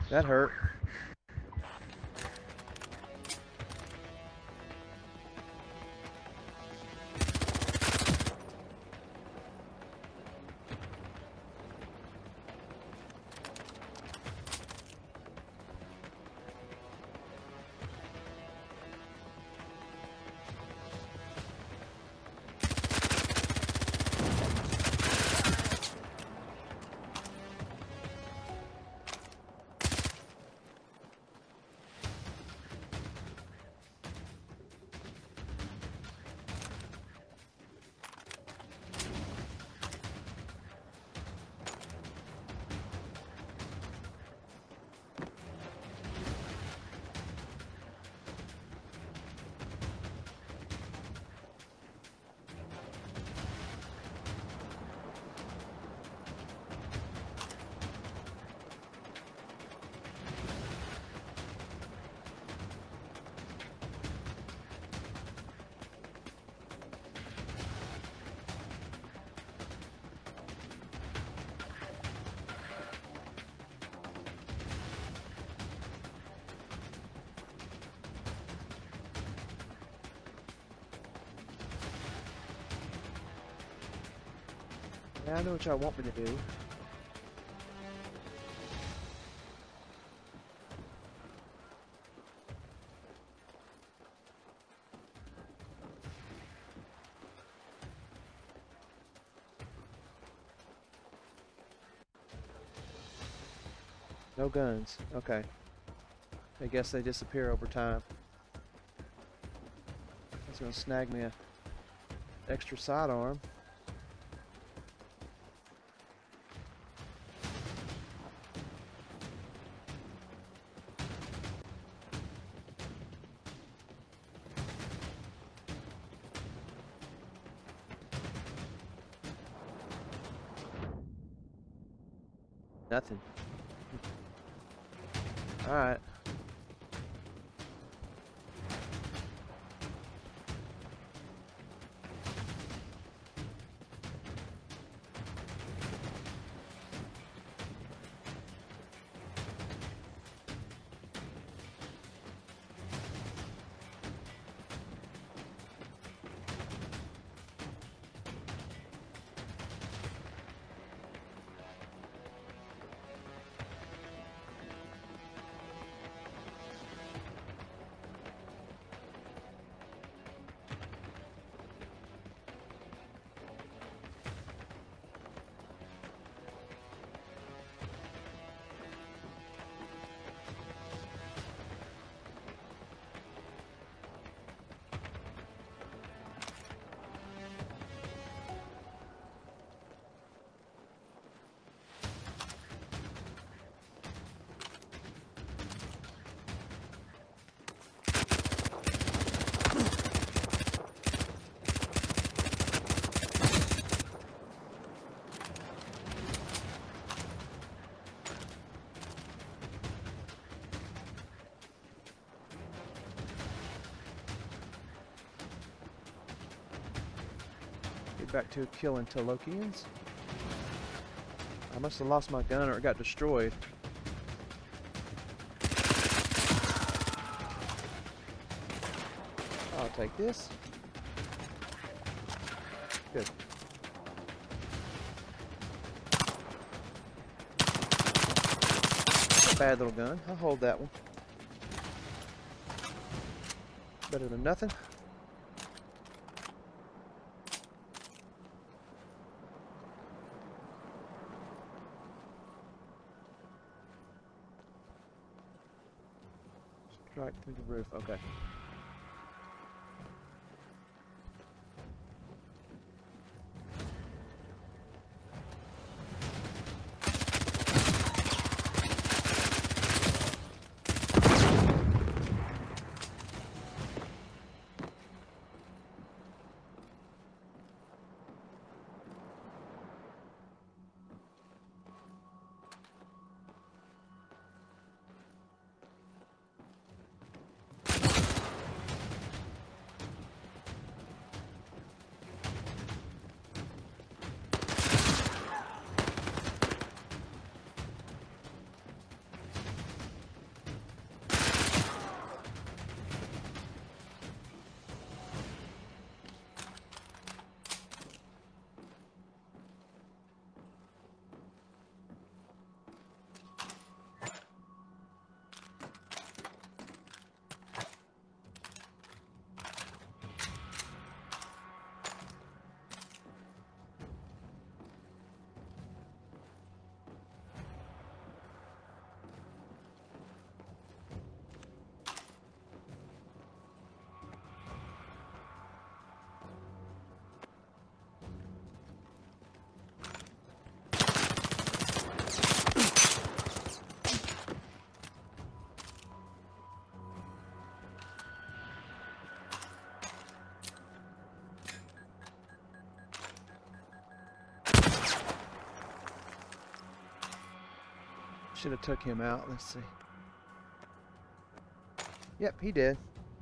That hurt. Yeah, I know what y'all want me to do. No guns. Okay. I guess they disappear over time. That's gonna snag me a extra sidearm. Nothing. Alright. Back to killing Tlalokians. I must have lost my gun or it got destroyed. I'll take this. Good. Bad little gun. I'll hold that one. Better than nothing. Right through the roof. Okay. Should have took him out. Let's see. Yep, he did.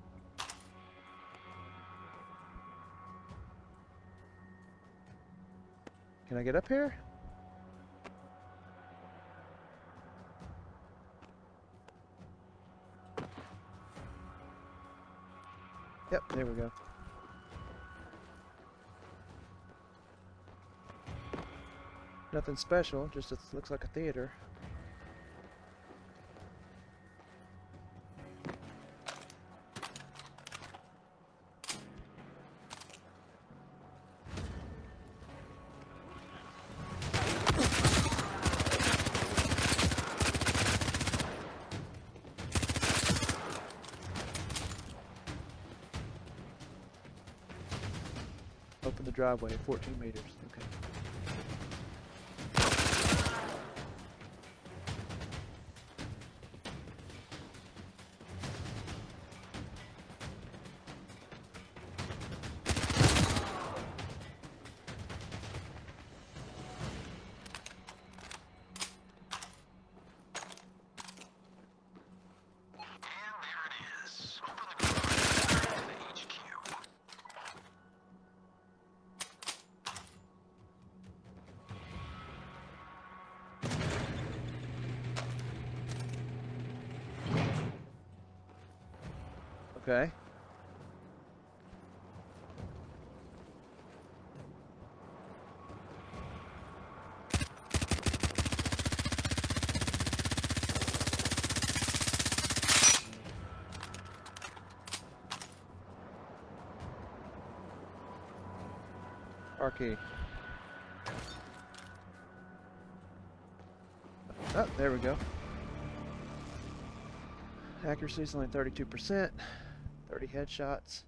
Can I get up here? Yep, there we go. Nothing special, just it looks like a theater. Open the driveway, 14 meters. Okay. Okay. R-key. Oh, there we go. Accuracy's only 32%. 30 headshots.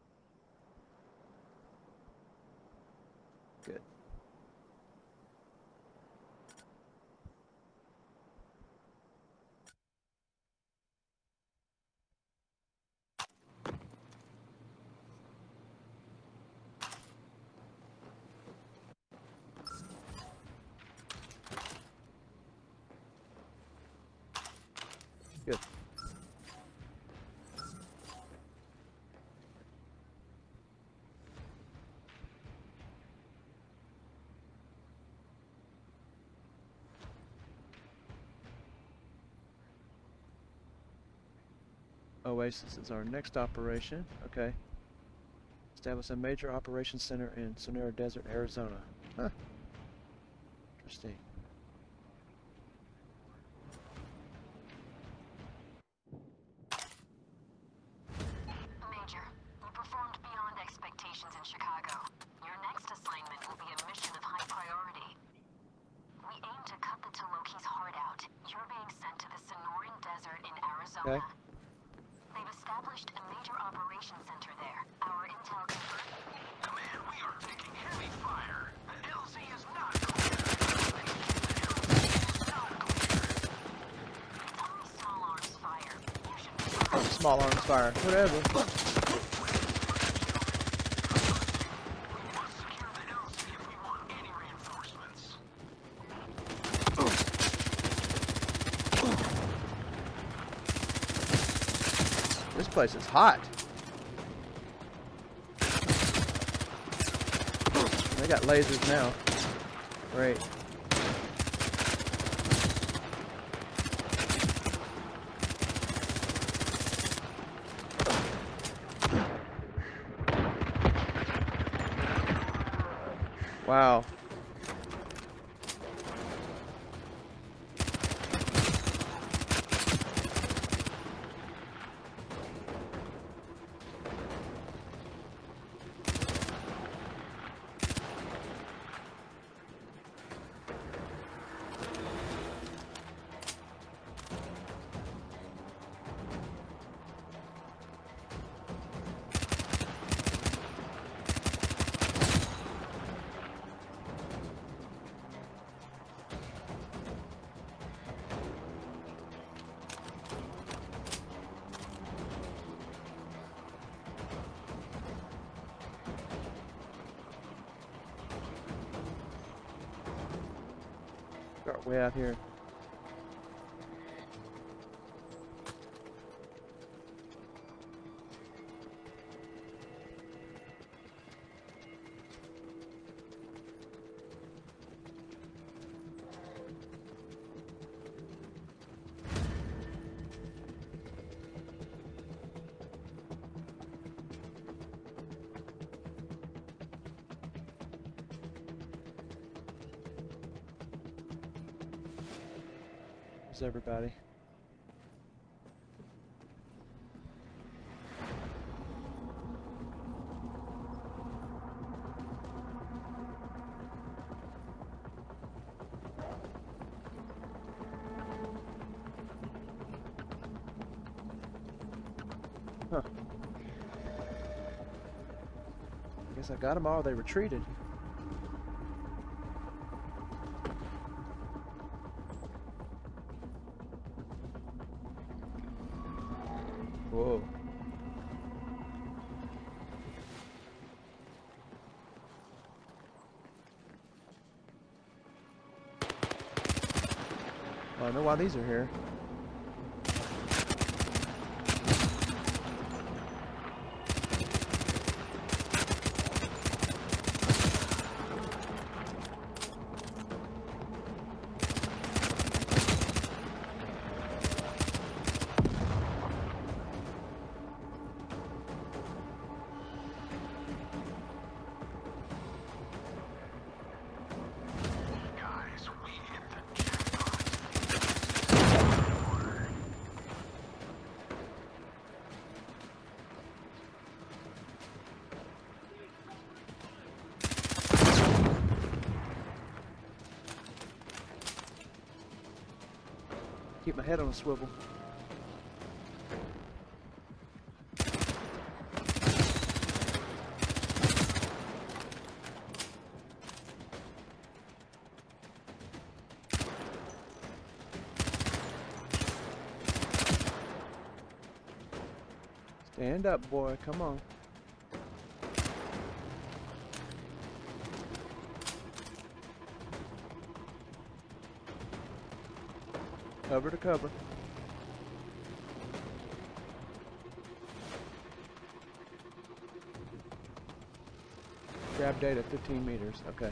Good. Good. Oasis is our next operation. Okay. Establish a major operations center in Sonora Desert, Arizona. Huh. Interesting. Major, you performed beyond expectations in Chicago. Your next assignment will be a mission of high priority. We aim to cut the Tlalokie's heart out. You're being sent to the Sonoran Desert in Arizona. Okay. They've established a major operations center there. Our intel confirmed. Command, we are taking heavy fire. The LZ is not clear. The LZ is not clear. It's only small arms fire. You should be fine. Small arms fire. Whatever. We must secure the LZ if we want any reinforcements. This place is hot. They got lasers now. Great. Wow. Start way out here. Is everybody? Huh. Guess I got them all. They retreated. Whoa. Well, I know why these are here. Keep my head on a swivel. Stand up, boy. Come on. Cover to cover. Grab data 15 meters. Okay.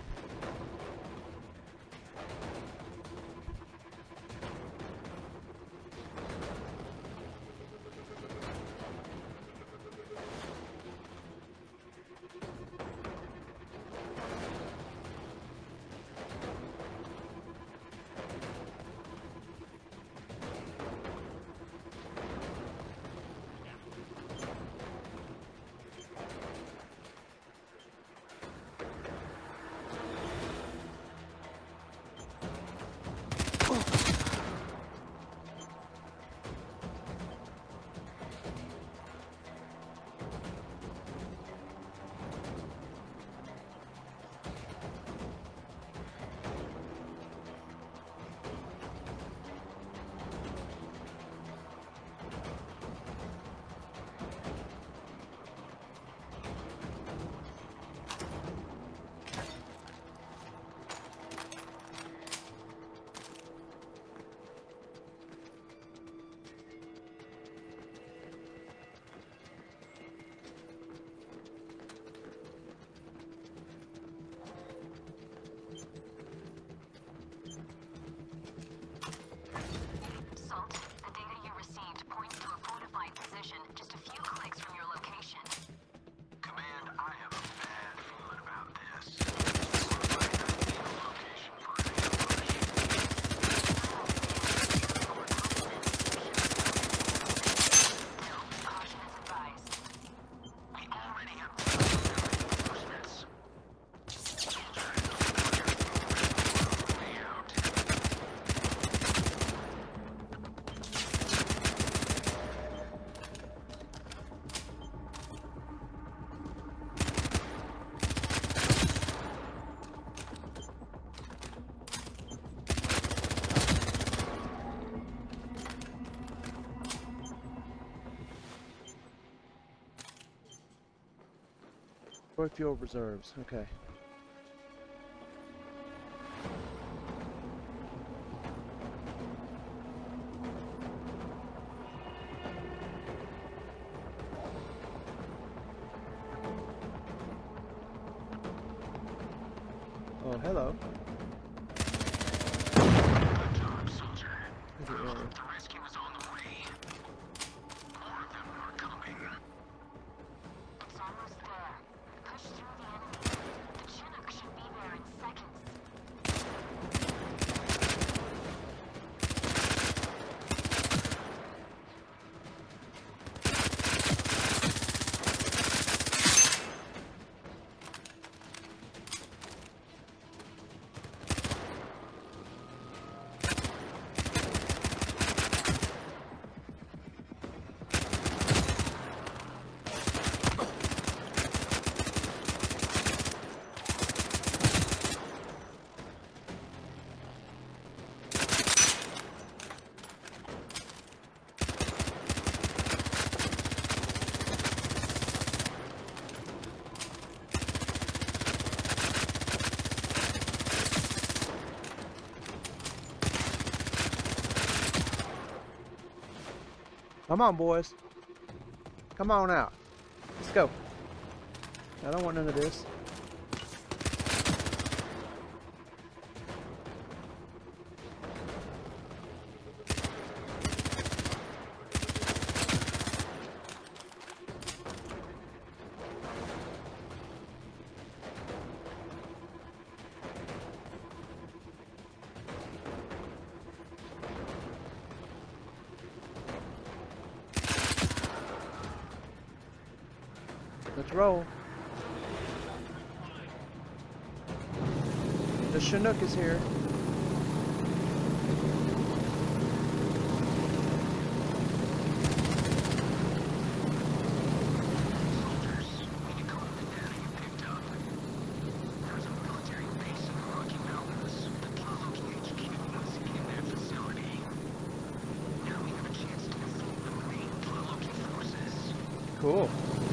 Destroy fuel reserves. Okay. Oh, hello. Good job, soldier. The rescue is on the way. More of them are coming. It's almost there. Push through the enemy. The Chinook should be there in seconds. Come on, boys. Come on out. Let's go. I don't want none of this. Let's roll. The Chinook is here. Soldiers, we can call it the data you picked up. There's a military base in the Rocky Mountains. The Tlalokii HQ was in that facility. Now we have a chance to defeat the remaining Tlalokii forces. Cool.